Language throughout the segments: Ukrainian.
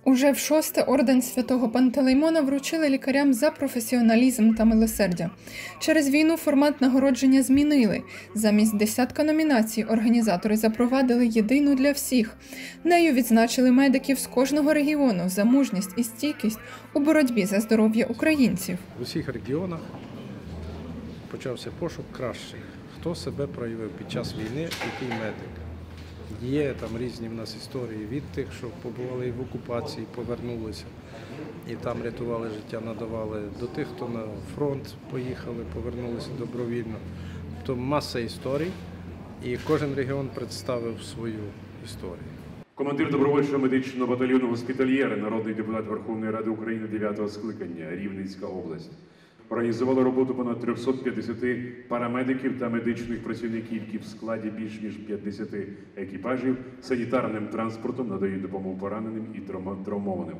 Уже в-6 орден Святого Пантелеймона вручили лікарям за професіоналізм та милосердя. Через війну формат нагородження змінили. Замість десятка номінацій організатори запровадили єдину для всіх. Нею відзначили медиків з кожного регіону за мужність і стійкість у боротьбі за здоров'я українців. В усіх регіонах почався пошук кращих. Хто себе проявив під час війни, який медик. Є там різні в нас історії від тих, що побували в окупації, повернулися і там рятували життя, надавали, до тих, хто на фронт поїхали, повернулися добровільно. Тобто маса історій, і кожен регіон представив свою історію. Командир добровольчого медичного батальйону «Госпітальєри», народний депутат Верховної Ради України 9-го скликання, Рівненська область. Організували роботу понад 350 парамедиків та медичних працівників, які в складі більш ніж 50 екіпажів санітарним транспортом надають допомогу пораненим і травмованим.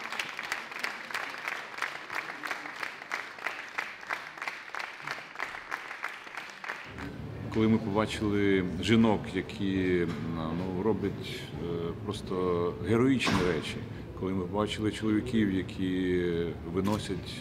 Коли ми побачили жінок, які роблять просто героїчні речі, коли ми побачили чоловіків, які виносять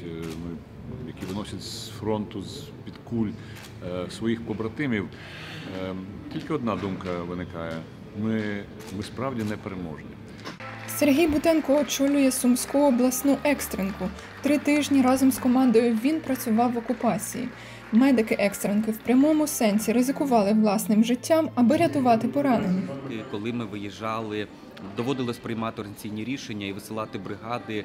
з фронту, з-під куль своїх побратимів, тільки одна думка виникає – ми справді непереможні. Сергій Бутенко очолює Сумську обласну екстренку. 3 тижні разом з командою він працював в окупації. Медики-екстренки в прямому сенсі ризикували власним життям, аби рятувати поранених. Коли ми виїжджали, доводилось приймати організаційні рішення і висилати бригади,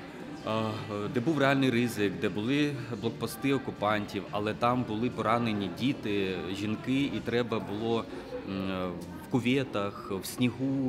де був реальний ризик, де були блокпости окупантів, але там були поранені діти, жінки, і треба було в кюветах, в снігу,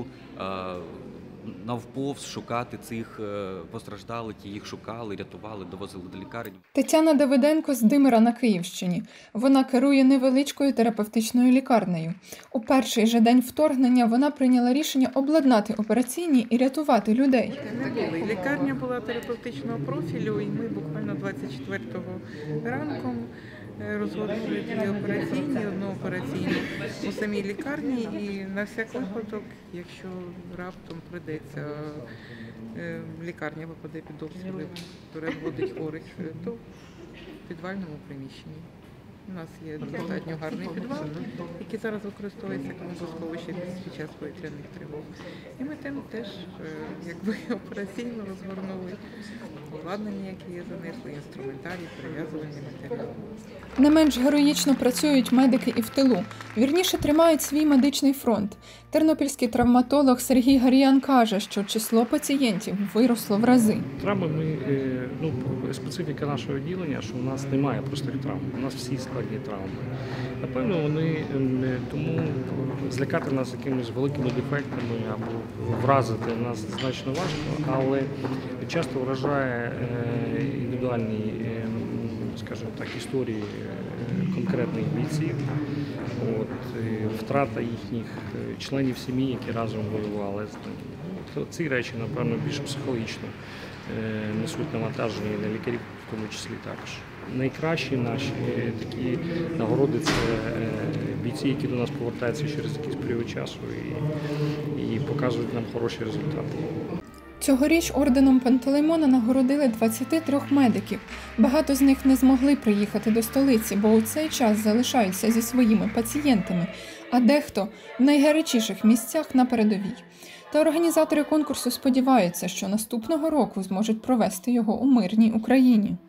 навповз шукати цих постраждалих, їх шукали, рятували, довозили до лікарень. Тетяна Давиденко з Димира на Київщині. Вона керує невеличкою терапевтичною лікарнею. У перший же день вторгнення вона прийняла рішення обладнати операційні і рятувати людей. Лікарня була терапевтичного профілю, і ми буквально 24-го ранку розгорнули 2 операційні, 1 операційну у самій лікарні, і на всяк випадок, якщо раптом прийдеться, лікарня випаде під обстріли, переводить хворих, то в підвальному приміщенні. У нас є достатньо гарний підвал, який зараз використовується як бомбосховище під час повітряних тривог. І ми там теж операційно розгорнули обладнання, яке занесли, інструментарій, прив'язувальні матеріали. Не менш героїчно працюють медики і в тилу. Вірніше, тримають свій медичний фронт. Тернопільський травматолог Сергій Гаріян каже, що число пацієнтів виросло в рази. Травми специфіка нашого відділення, що у нас немає простих травм, у нас всі складні травми. Напевно, вони тому злякати нас якимись великими дефектами або вразити нас значно важко, але часто вражає індивідуальні, скажімо так, історії конкретних бійців, втрата їхніх членів сім'ї, які разом воювали. Ці речі, напевно, більш психологічно несуть навантаження і на лікарів, в тому числі також. Найкращі наші такі нагороди – це бійці, які до нас повертаються через якийсь період часу і показують нам хороші результати. Цьогоріч орденом Пантелеймона нагородили 23 медиків. Багато з них не змогли приїхати до столиці, бо у цей час залишаються зі своїми пацієнтами, а дехто в найгарячіших місцях на передовій. Та організатори конкурсу сподіваються, що наступного року зможуть провести його у мирній Україні.